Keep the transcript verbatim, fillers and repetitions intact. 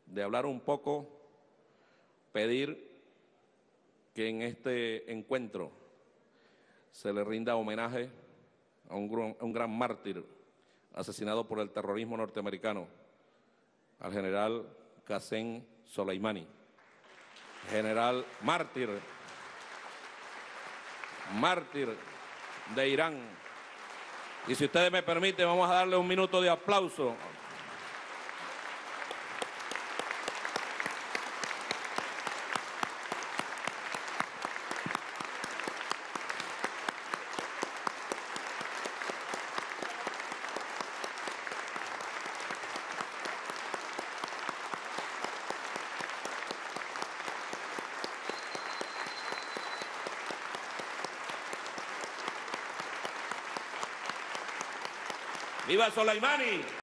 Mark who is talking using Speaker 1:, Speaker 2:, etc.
Speaker 1: de hablar un poco, pedir que en este encuentro se le rinda homenaje a un, gran, a un gran mártir asesinado por el terrorismo norteamericano, al general Qasem Soleimani, general mártir, mártir de Irán. Y si ustedes me permiten, vamos a darle un minuto de aplauso. ¡Viva Soleimani!